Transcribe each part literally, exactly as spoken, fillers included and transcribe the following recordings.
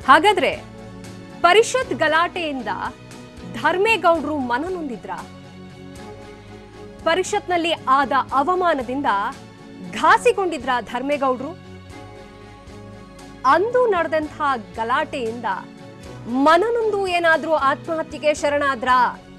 ಹಾಗಾದ್ರೆ ಪರಿಷತ್ ಗಲಾಟೆಯಿಂದ ಧರ್ಮೇಗೌಡರು ಮನನೊಂದಿದ್ರ? ಪರಿಷತ್ನಲ್ಲಿ ಆದ ಅವಮಾನದಿಂದ ಘಾಸಿಗೊಂಡಿದ್ರ ಧರ್ಮೇಗೌಡರು? ಅಂದು ನಡೆದಂತಹ ಗಲಾಟೆಯಿಂದ ಮನನೊಂದು ಏನಾದ್ರೂ ಆತ್ಮಹತ್ಯೆಗೆ ಶರಣಾದ್ರ?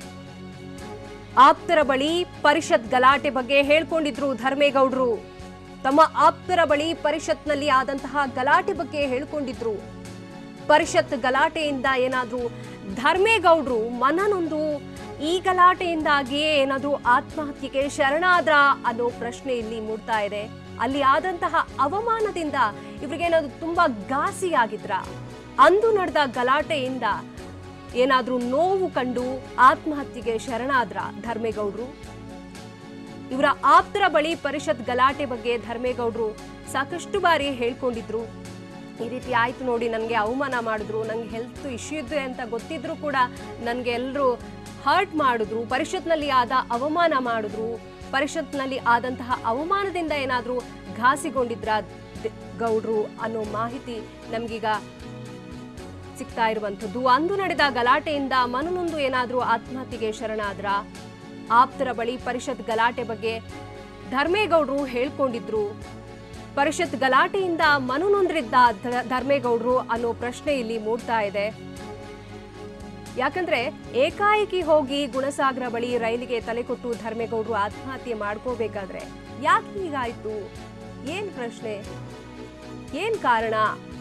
ಆಪ್ತರ ಬಳಿ ಪರಿಷತ್ ಗಲಾಟೆ ಬಗ್ಗೆ ಹೇಳ್ಕೊಂಡಿದ್ರು ಧರ್ಮೇಗೌಡರು. ತಮ್ಮ ಆಪ್ತರ ಬಳಿ ಪರಿಷತ್ನಲ್ಲಿ ಆದಂತಹ ಗಲಾಟೆ ಬಗ್ಗೆ ಹೇಳ್ಕೊಂಡಿದ್ರು. ಪರಿಷತ್ ಗಲಾಟೆಯಿಂದ ಏನಾದ್ರೂ ಧರ್ಮೇಗೌಡರು ಮನನೊಂದು ಈ ಗಲಾಟೆಯಿಂದಾಗಿಯೇ ಏನಾದ್ರೂ ಆತ್ಮಹತ್ಯೆಗೆ ಶರಣಾದ್ರ ಅನ್ನೋ ಪ್ರಶ್ನೆ ಇಲ್ಲಿ ಮೂಡ್ತಾ ಇದೆ. ಅಲ್ಲಿ ಆದಂತಹ ಅವಮಾನದಿಂದ ಇವ್ರಿಗೇನಾದ್ರೂ ತುಂಬಾ ಘಾಸಿಯಾಗಿದ್ರ? ಅಂದು ನಡೆದ ಗಲಾಟೆಯಿಂದ ಏನಾದ್ರೂ ನೋವು ಕಂಡು ಆತ್ಮಹತ್ಯೆಗೆ ಶರಣಾದ್ರ ಧರ್ಮೇಗೌಡರು? ಇವರ ಆಪ್ತರ ಬಳಿ ಪರಿಷತ್ ಗಲಾಟೆ ಬಗ್ಗೆ ಧರ್ಮೇಗೌಡರು ಸಾಕಷ್ಟು ಬಾರಿ ಹೇಳ್ಕೊಂಡಿದ್ರು. ಈ ರೀತಿ ಆಯ್ತು ನೋಡಿ, ನನಗೆ ಅವಮಾನ ಮಾಡಿದ್ರು, ನಂಗೆ ಹೆಲ್ತ್ ಇಶ್ಯೂ ಇದೆ ಅಂತ ಗೊತ್ತಿದ್ರು ಕೂಡ ನನಗೆ ಎಲ್ಲರೂ ಹರ್ಟ್ ಮಾಡಿದ್ರು, ಪರಿಷತ್ನಲ್ಲಿ ಆದ ಅವಮಾನ ಮಾಡಿದ್ರು, ಪರಿಷತ್ನಲ್ಲಿ ಆದಂತಹ ಅವಮಾನದಿಂದ ಏನಾದ್ರೂ ಘಾಸಿಗೊಂಡಿದ್ರ ಗೌಡ್ರು ಅನ್ನೋ ಮಾಹಿತಿ ನಮ್ಗೀಗ ಸಿಗ್ತಾ ಇರುವಂಥದ್ದು. ಅಂದು ನಡೆದ ಗಲಾಟೆಯಿಂದ ಮನನೊಂದು ಏನಾದ್ರೂ ಆತ್ಮಹತ್ಯೆಗೆ ಶರಣಾದ್ರ? ಆಪ್ತರ ಬಳಿ ಪರಿಷತ್ ಗಲಾಟೆ ಬಗ್ಗೆ ಧರ್ಮೇಗೌಡರು ಹೇಳ್ಕೊಂಡಿದ್ರು. ಪರಿಷತ್ ಗಲಾಟೆಯಿಂದ ಮನನೊಂದ್ರಿದ್ದ ಧರ್ಮೇಗೌಡರು ಅನ್ನೋ ಪ್ರಶ್ನೆ ಇಲ್ಲಿ ಮೂಡ್ತಾ ಇದೆ. ಯಾಕಂದ್ರೆ ಏಕಾಏಕಿ ಹೋಗಿ ಗುಣಸಾಗರ ಬಳಿ ರೈಲಿಗೆ ತಲೆ ಕೊಟ್ಟು ಧರ್ಮೇಗೌಡರು ಆತ್ಮಹತ್ಯೆ ಮಾಡ್ಕೋಬೇಕಾದ್ರೆ ಯಾಕೆ ಹೀಗಾಯ್ತು? ಏನ್ ಪ್ರಶ್ನೆ, ಏನ್ ಕಾರಣ?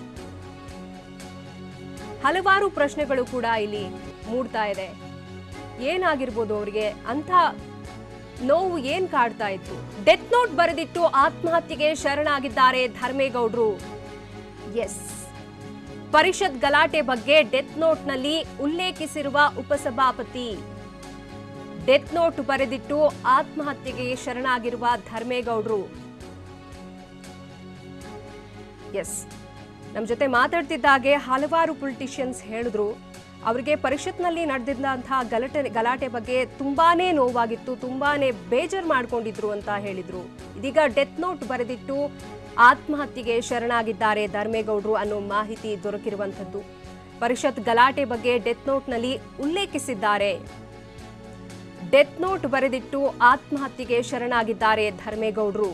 ಹಲವಾರು ಪ್ರಶ್ನೆಗಳು ಕೂಡ ಇಲ್ಲಿ ಮೂಡ್ತಾ ಇದೆ. ಏನಾಗಿರ್ಬೋದು ಅವರಿಗೆ? ಅಂತ ನೋವು ಏನ್ ಕಾಡ್ತಾ ಇತ್ತು? ಡೆತ್ ನೋಟ್ ಬರೆದಿಟ್ಟು ಆತ್ಮಹತ್ಯೆಗೆ ಶರಣಾಗಿದ್ದಾರೆ ಧರ್ಮೇಗೌಡರು. ಎಸ್, ಪರಿಷತ್ ಗಲಾಟೆ ಬಗ್ಗೆ ಡೆತ್ ನೋಟ್ ನಲ್ಲಿ ಉಲ್ಲೇಖಿಸಿರುವ ಉಪಸಭಾಪತಿ ಡೆತ್ ನೋಟ್ ಬರೆದಿಟ್ಟು ಆತ್ಮಹತ್ಯೆಗೆ ಶರಣಾಗಿರುವ ಧರ್ಮೇಗೌಡರು. ಎಸ್, ನಮ್ ಜೊತೆ ಮಾತಾಡ್ತಿದ್ದಾಗೆ ಹಲವಾರು ಪೊಲಿಟಿಷಿಯನ್ಸ್ ಹೇಳಿದ್ರು ಅವರಿಗೆ ಪರಿಷತ್ನಲ್ಲಿ ನಡೆದಿದ್ದಂತಹ ಗಲಾಟೆ ಗಲಾಟೆ ಬಗ್ಗೆ ತುಂಬಾನೇ ನೋವಾಗಿತ್ತು, ತುಂಬಾನೇ ಬೇಜಾರ್ ಮಾಡ್ಕೊಂಡಿದ್ರು ಅಂತ ಹೇಳಿದ್ರು. ಇದೀಗ ಡೆತ್ ನೋಟ್ ಬರೆದಿಟ್ಟು ಆತ್ಮಹತ್ಯೆಗೆ ಶರಣಾಗಿದ್ದಾರೆ ಧರ್ಮೇಗೌಡರು ಅನ್ನೋ ಮಾಹಿತಿ ದೊರಕಿರುವಂಥದ್ದು. ಪರಿಷತ್ ಗಲಾಟೆ ಬಗ್ಗೆ ಡೆತ್ ನೋಟ್ನಲ್ಲಿ ಉಲ್ಲೇಖಿಸಿದ್ದಾರೆ. ಡೆತ್ ನೋಟ್ ಬರೆದಿಟ್ಟು ಆತ್ಮಹತ್ಯೆಗೆ ಶರಣಾಗಿದ್ದಾರೆ ಧರ್ಮೇಗೌಡರು.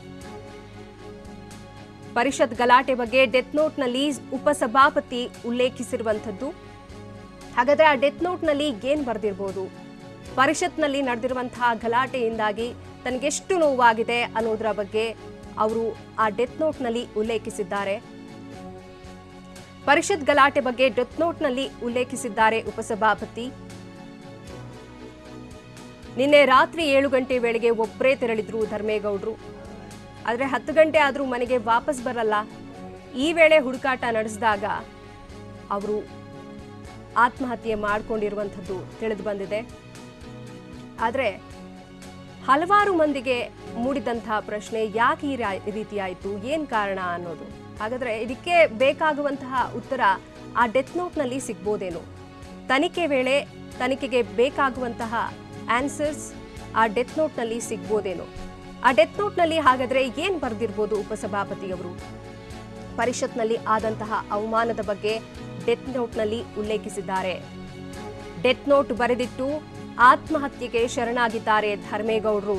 ಪರಿಷತ್ ಗಲಾಟೆ ಬಗ್ಗೆ ಡೆತ್ ನೋಟ್ನಲ್ಲಿ ಉಪಸಭಾಪತಿ ಉಲ್ಲೇಖಿಸಿರುವಂಥದ್ದು. ಹಾಗಾದ್ರೆ ಆ ಡೆತ್ ನೋಟ್ನಲ್ಲಿ ಏನ್ ಬರೆದಿರ್ಬೋದು? ಪರಿಷತ್ನಲ್ಲಿ ನಡೆದಿರುವಂತಹ ಗಲಾಟೆಯಿಂದಾಗಿ ತನಗೆಷ್ಟು ನೋವಾಗಿದೆ ಅನ್ನೋದರ ಬಗ್ಗೆ ಅವರು ಆ ಡೆತ್ ನೋಟ್ನಲ್ಲಿ ಉಲ್ಲೇಖಿಸಿದ್ದಾರೆ. ಪರಿಷತ್ ಗಲಾಟೆ ಬಗ್ಗೆ ಡೆತ್ ನೋಟ್ನಲ್ಲಿ ಉಲ್ಲೇಖಿಸಿದ್ದಾರೆ ಉಪಸಭಾಪತಿ. ನಿನ್ನೆ ರಾತ್ರಿ ಏಳು ಗಂಟೆ ವೇಳೆಗೆ ಒಬ್ಬರೇ ತೆರಳಿದ್ರು ಧರ್ಮೇಗೌಡರು. ಆದ್ರೆ ಹತ್ತು ಗಂಟೆ ಆದ್ರೂ ಮನೆಗೆ ವಾಪಸ್ ಬರಲ್ಲ. ಈ ವೇಳೆ ಹುಡುಕಾಟ ನಡೆಸಿದಾಗ ಅವರು ಆತ್ಮಹತ್ಯೆ ಮಾಡಿಕೊಂಡಿರುವಂಥದ್ದು ತಿಳಿದು ಬಂದಿದೆ. ಆದ್ರೆ ಹಲವಾರು ಮಂದಿಗೆ ಮೂಡಿದಂತಹ ಪ್ರಶ್ನೆ, ಯಾಕೆ ಈ ರೀತಿ ಆಯಿತು, ಏನ್ ಕಾರಣ ಅನ್ನೋದು. ಹಾಗಾದ್ರೆ ಇದಕ್ಕೆ ಬೇಕಾಗುವಂತಹ ಉತ್ತರ ಆ ಡೆತ್ ನೋಟ್ನಲ್ಲಿ ಸಿಗ್ಬೋದೇನೋ? ತನಿಖೆ ವೇಳೆ ತನಿಖೆಗೆ ಬೇಕಾಗುವಂತಹ ಆನ್ಸರ್ಸ್ ಆ ಡೆತ್ ನೋಟ್ನಲ್ಲಿ ಸಿಗ್ಬೋದೇನೋ? ಆ ಡೆತ್ ನೋಟ್ನಲ್ಲಿ ಹಾಗಾದ್ರೆ ಏನ್ ಬರೆದಿರ್ಬೋದು ಉಪಸಭಾಪತಿಯವರು? ಪರಿಷತ್ನಲ್ಲಿ ಆದಂತಹ ಅವಮಾನದ ಬಗ್ಗೆ ಡೆತ್ ನೋಟ್ನಲ್ಲಿ ಉಲ್ಲೇಖಿಸಿದ್ದಾರೆ. ಡೆತ್ ನೋಟ್ ಬರೆದಿಟ್ಟು ಆತ್ಮಹತ್ಯೆಗೆ ಶರಣಾಗಿದ್ದಾರೆ ಧರ್ಮೇಗೌಡರು.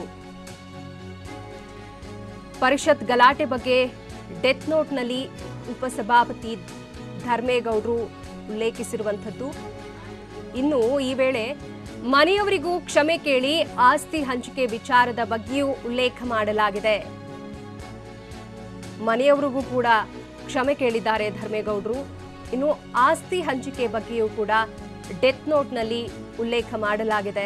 ಪರಿಷತ್ ಗಲಾಟೆ ಬಗ್ಗೆ ಡೆತ್ ನೋಟ್ನಲ್ಲಿ ಉಪಸಭಾಪತಿ ಧರ್ಮೇಗೌಡರು ಉಲ್ಲೇಖಿಸಿರುವಂಥದ್ದು. ಇನ್ನು ಈ ವೇಳೆ ಮನೆಯವರಿಗೂ ಕ್ಷಮೆ ಕೇಳಿ ಆಸ್ತಿ ಹಂಚಿಕೆ ವಿಚಾರದ ಬಗ್ಗೆಯೂ ಉಲ್ಲೇಖ ಮಾಡಲಾಗಿದೆ. ಮನೆಯವರಿಗೂ ಕೂಡ ಕ್ಷಮೆ ಕೇಳಿದ್ದಾರೆ ಧರ್ಮೇಗೌಡರು. ಇನ್ನು ಆಸ್ತಿ ಹಂಚಿಕೆ ಬಗ್ಗೆಯೂ ಕೂಡ ಡೆತ್ ನೋಟ್ನಲ್ಲಿ ಉಲ್ಲೇಖ ಮಾಡಲಾಗಿದೆ.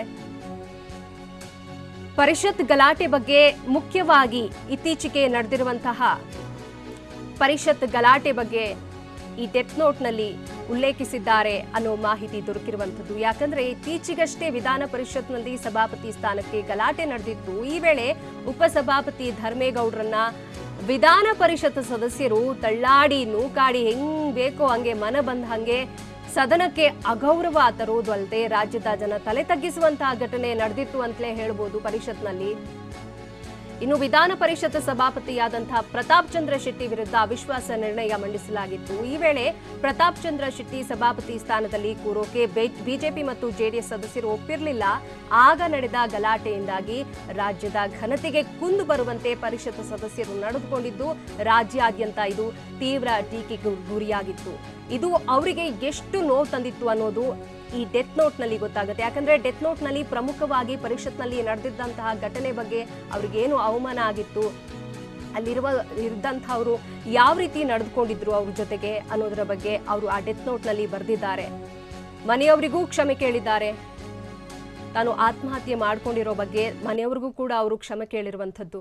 ಪರಿಷತ್ ಗಲಾಟೆ ಬಗ್ಗೆ ಮುಖ್ಯವಾಗಿ ಇತ್ತೀಚೆಗೆ ನಡೆದಿರುವಂತಹ ಪರಿಷತ್ ಗಲಾಟೆ ಬಗ್ಗೆ ಈ ಡೆತ್ ನೋಟ್ನಲ್ಲಿ ಉಲ್ಲೇಖಿಸಿದ್ದಾರೆ ಅನ್ನೋ ಮಾಹಿತಿ ದೊರಕಿರುವಂಥದ್ದು. ಯಾಕಂದ್ರೆ ಇತ್ತೀಚೆಗಷ್ಟೇ ವಿಧಾನ ಪರಿಷತ್ನಲ್ಲಿ ಸಭಾಪತಿ ಸ್ಥಾನಕ್ಕೆ ಗಲಾಟೆ ನಡೆದಿತ್ತು. ಈ ವೇಳೆ ಉಪಸಭಾಪತಿ ಧರ್ಮೇಗೌಡರನ್ನ ವಿಧಾನ ಪರಿಷತ್ ಸದಸ್ಯರು ತಳ್ಳಾಡಿ ನೂಕಾಡಿ ಹೆಂಗ್ ಬೇಕೋ ಹಂಗೆ ಮನ ಬಂದ ಹಂಗೆ ಸದನಕ್ಕೆ ಅಗೌರವ ತರೋದು ಅಲ್ಲದೆ ರಾಜ್ಯದ ಜನ ತಲೆ ತಗ್ಗಿಸುವಂತಹ ಘಟನೆ ನಡೆದಿತ್ತು ಅಂತಲೇ ಹೇಳ್ಬೋದು ಪರಿಷತ್ನಲ್ಲಿ. ಇನ್ನು ವಿಧಾನ ಪರಿಷತ್ ಸಭಾಪತಿಯಾದಂತಹ ಪ್ರತಾಪ್ ಚಂದ್ರ ಶೆಟ್ಟಿ ವಿರುದ್ಧ ಅವಿಶ್ವಾಸ ನಿರ್ಣಯ ಮಂಡಿಸಲಾಗಿತ್ತು. ಈ ವೇಳೆ ಪ್ರತಾಪ್ ಚಂದ್ರ ಶೆಟ್ಟಿ ಸಭಾಪತಿ ಸ್ಥಾನದಲ್ಲಿ ಕೂರೋಕೆ ಬಿಜೆಪಿ ಮತ್ತು ಜೆಡಿಎಸ್ ಸದಸ್ಯರು ಒಪ್ಪಿರಲಿಲ್ಲ. ಆಗ ನಡೆದ ಗಲಾಟೆಯಿಂದಾಗಿ ರಾಜ್ಯದ ಘನತೆಗೆ ಕುಂದು ಬರುವಂತೆ ಪರಿಷತ್ ಸದಸ್ಯರು ನಡೆದುಕೊಂಡಿದ್ದು ರಾಜ್ಯಾದ್ಯಂತ ಇದು ತೀವ್ರ ಟೀಕೆಗೆ ಗುರಿಯಾಗಿತ್ತು. ಇದು ಅವರಿಗೆ ಎಷ್ಟು ನೋವು ತಂದಿತ್ತು ಅನ್ನೋದು ಈ ಡೆತ್ ನೋಟ್ ನಲ್ಲಿ ಗೊತ್ತಾಗುತ್ತೆ. ಯಾಕಂದ್ರೆ ಡೆತ್ ನೋಟ್ ನಲ್ಲಿ ಪ್ರಮುಖವಾಗಿ ಪರಿಷತ್ನಲ್ಲಿ ನಡೆದಿದ್ದಂತಹ ಘಟನೆ ಬಗ್ಗೆ ಅವ್ರಿಗೇನು ಅವಮಾನ ಆಗಿತ್ತು, ಅಲ್ಲಿರುವ ಇದ್ದಂಥವ್ರು ಯಾವ ರೀತಿ ನಡೆದುಕೊಂಡಿದ್ರು ಅವ್ರ ಜೊತೆಗೆ ಅನ್ನೋದರ ಬಗ್ಗೆ ಅವರು ಆ ಡೆತ್ ನೋಟ್ ನಲ್ಲಿ ಬರೆದಿದ್ದಾರೆ. ಮನೆಯವರಿಗೂ ಕ್ಷಮೆ ಕೇಳಿದ್ದಾರೆ. ತಾನು ಆತ್ಮಹತ್ಯೆ ಮಾಡ್ಕೊಂಡಿರೋ ಬಗ್ಗೆ ಮನೆಯವರಿಗೂ ಕೂಡ ಅವರು ಕ್ಷಮೆ ಕೇಳಿರುವಂಥದ್ದು.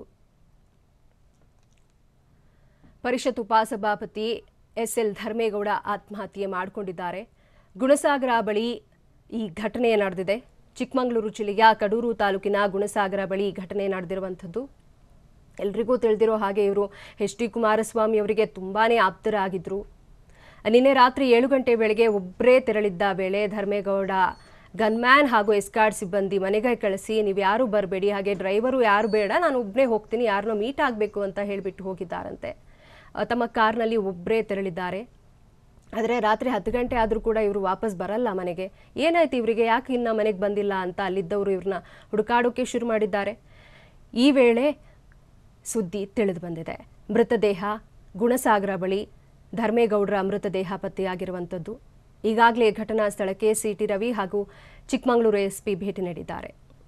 ಪರಿಷತ್ ಉಪಸಭಾಪತಿ ಎಸ್ ಎಲ್ ಧರ್ಮೇಗೌಡ ಆತ್ಮಹತ್ಯೆ ಮಾಡಿಕೊಂಡಿದ್ದಾರೆ. ಗುಣಸಾಗರ ಬಳಿ ಈ ಘಟನೆ ನಡೆದಿದೆ. ಚಿಕ್ಕಮಗಳೂರು ಜಿಲ್ಲೆಯ ಕಡೂರು ತಾಲೂಕಿನ ಗುಣಸಾಗರ ಬಳಿ ಈ ಘಟನೆ ನಡೆದಿರುವಂಥದ್ದು. ಎಲ್ರಿಗೂ ತಿಳಿದಿರೋ ಹಾಗೆ ಇವರು ಎಚ್ ಡಿ ಕುಮಾರಸ್ವಾಮಿ ಅವರಿಗೆ ತುಂಬಾನೇ ಆಪ್ತರಾಗಿದ್ರು. ನಿನ್ನೆ ರಾತ್ರಿ ಏಳು ಗಂಟೆ ವೇಳೆಗೆ ಒಬ್ಬರೇ ತೆರಳಿದ್ದ ವೇಳೆ ಧರ್ಮೇಗೌಡ ಗನ್ಮ್ಯಾನ್ ಹಾಗೂ ಎಸ್ಕಾರ್ಡ್ ಸಿಬ್ಬಂದಿ ಮನೆಗೆ ಕಳಿಸಿ ನೀವು ಯಾರು ಬರಬೇಡಿ, ಹಾಗೆ ಡ್ರೈವರು ಯಾರು ಬೇಡ, ನಾನು ಒಬ್ಬನೇ ಹೋಗ್ತೀನಿ, ಯಾರನ್ನೋ ಮೀಟ್ ಆಗಬೇಕು ಅಂತ ಹೇಳಿಬಿಟ್ಟು ಹೋಗಿದ್ದಾರಂತೆ. ತಮ್ಮ ಕಾರ್ನಲ್ಲಿ ಒಬ್ಬರೇ ತೆರಳಿದ್ದಾರೆ. ಆದರೆ ರಾತ್ರಿ ಹತ್ತು ಗಂಟೆ ಆದರೂ ಕೂಡ ಇವರು ವಾಪಸ್ ಬರಲ್ಲ ಮನೆಗೆ. ಏನಾಯ್ತು ಇವರಿಗೆ, ಯಾಕೆ ಇನ್ನು ಮನೆಗೆ ಬಂದಿಲ್ಲ ಅಂತ ಅಲ್ಲಿದ್ದವರು ಇವ್ರನ್ನ ಹುಡುಕಾಡೋಕೆ ಶುರು ಮಾಡಿದ್ದಾರೆ. ಈ ವೇಳೆ ಸುದ್ದಿ ತಿಳಿದು ಬಂದಿದೆ. ಮೃತದೇಹ ಗುಣಸಾಗರ ಬಳಿ ಧರ್ಮೇಗೌಡರ ಮೃತದೇಹ ಪತ್ತೆಯಾಗಿರುವಂಥದ್ದು. ಈಗಾಗಲೇ ಘಟನಾ ಸ್ಥಳಕ್ಕೆ ಸಿಟಿ ರವಿ ಹಾಗೂ ಚಿಕ್ಕಮಗಳೂರು ಎಸ್ಪಿ ಭೇಟಿ ನೀಡಿದ್ದಾರೆ.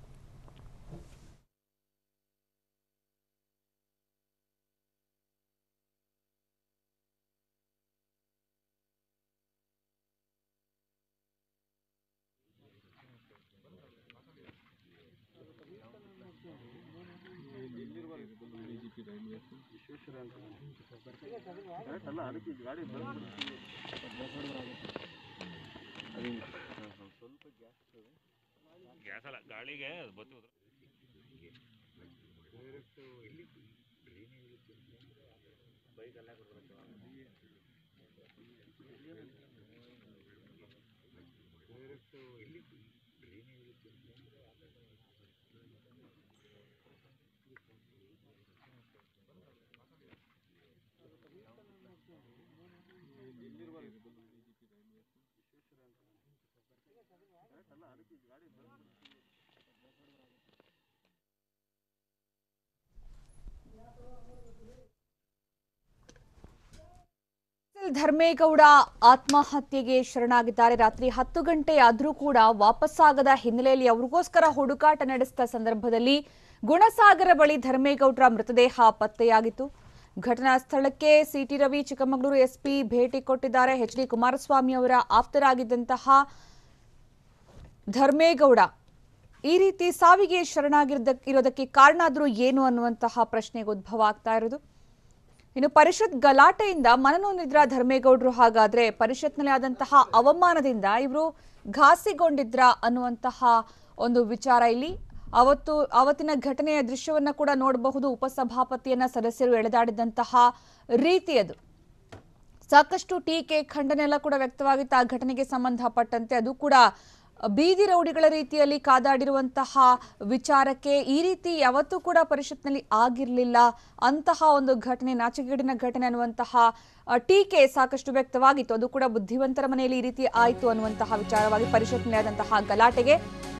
ಗ್ಯಾಸ್ ಅಲ್ಲ ಗಾಳಿಗೆ ಬತ್ತು ಬೈಕ್ ಅಲ್ಲ ಧರ್ಮೇಗೌಡ ಆತ್ಮಹತ್ಯೆಗೆ ಶರಣಾಗಿದ್ದಾರೆ. ರಾತ್ರಿ ಹತ್ತು ಗಂಟೆ ಆದರೂ ಕೂಡ ವಾಪಸ್ಸಾಗದ ಹಿನ್ನೆಲೆಯಲ್ಲಿ ಅವ್ರಿಗೋಸ್ಕರ ಹುಡುಕಾಟ ನಡೆಸಿದ ಸಂದರ್ಭದಲ್ಲಿ ಗುಣಸಾಗರ ಬಳಿ ಧರ್ಮೇಗೌಡರ ಮೃತದೇಹ ಪತ್ತೆಯಾಗಿತ್ತು. ಘಟನಾ ಸ್ಥಳಕ್ಕೆ ಸಿಟಿ ರವಿ ಚಿಕ್ಕಮಗಳೂರು ಎಸ್ಪಿ ಭೇಟಿ ಕೊಟ್ಟಿದ್ದಾರೆ. ಎಚ್ ಡಿ ಕುಮಾರಸ್ವಾಮಿ ಅವರ ಆಪ್ತರಾಗಿದ್ದಂತಹ ಧರ್ಮೇಗೌಡ ಈ ರೀತಿ ಸಾವಿಗೆ ಶರಣಾಗಿರೋದ ಇರೋದಕ್ಕೆ ಕಾರಣ ಆದರೂ ಏನು ಅನ್ನುವಂತಹ ಪ್ರಶ್ನೆಗೆ ಉದ್ಭವ ಆಗ್ತಾ ಇರೋದು. ಇನ್ನು ಪರಿಷತ್ ಗಲಾಟೆಯಿಂದ ಮನನೊಂದಿದ್ರ ಧರ್ಮೇಗೌಡರು, ಹಾಗಾದ್ರೆ ಪರಿಷತ್ನಲ್ಲಿ ಆದಂತಹ ಅವಮಾನದಿಂದ ಇವರು ಘಾಸಿಗೊಂಡಿದ್ರ ಅನ್ನುವಂತಹ ಒಂದು ವಿಚಾರ ಇಲ್ಲಿ. ಅವತ್ತು ಅವತ್ತಿನ ಘಟನೆಯ ದೃಶ್ಯವನ್ನ ಕೂಡ ನೋಡಬಹುದು. ಉಪಸಭಾಪತಿಯನ್ನ ಸದಸ್ಯರು ಎಳೆದಾಡಿದಂತಹ ರೀತಿ ಅದು ಸಾಕಷ್ಟು ಟೀಕೆ ಖಂಡನೆ ಎಲ್ಲ ಕೂಡ ವ್ಯಕ್ತವಾಗಿತ್ತು ಆ ಘಟನೆಗೆ ಸಂಬಂಧಪಟ್ಟಂತೆ. ಅದು ಕೂಡ ಬೀದಿ ರೌಡಿಗಳ ರೀತಿಯಲ್ಲಿ ಕಾದಾಡಿರುವಂತಹ ವಿಚಾರಕ್ಕೆ ಈ ರೀತಿ ಯಾವತ್ತೂ ಕೂಡ ಪರಿಷತ್ನಲ್ಲಿ ಆಗಿರಲಿಲ್ಲ ಅಂತಹ ಒಂದು ಘಟನೆ, ನಾಚಿಕೆಗೇಡಿನ ಘಟನೆ ಅನ್ನುವಂತಹ ಟೀಕೆ ಸಾಕಷ್ಟು ವ್ಯಕ್ತವಾಗಿತ್ತು. ಅದು ಕೂಡ ಬುದ್ಧಿವಂತರ ಮನೆಯಲ್ಲಿ ಈ ರೀತಿ ಆಯಿತು ಅನ್ನುವಂತಹ ವಿಚಾರವಾಗಿ ಪರಿಷತ್ನಲ್ಲಿ ಆದಂತಹ ಗಲಾಟೆಗೆ